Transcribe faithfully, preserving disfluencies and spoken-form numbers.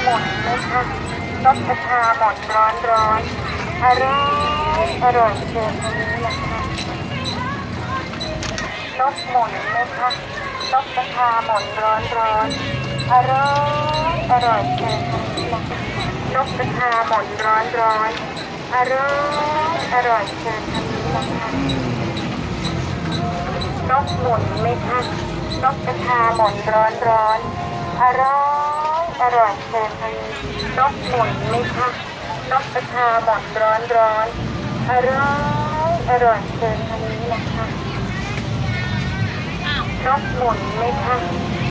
มุนไหมคะนกกระทาหมุนร้อนร้อนอร่อยอร่อยเชิญทางนี้นะคะนกหมุนไหมคะนกกระทาหมุนร้อนร้อนอร่อยอร่อยเชิญทางนี้นะคะนกกระทาหมุนร้อนร้อนอร่อยอร่อยเชิญทางนี้นะคะนกหมุนไหมคะนกกระทาหมุนร้อนร้อนอร่อยอร่อยเชิญทางนี้นกหมุนไหมคะนกกระทาหมุนร้อนร้อนอร่อยอร่อยเชิญทางนี้นะคะนกหมุนไหมคะ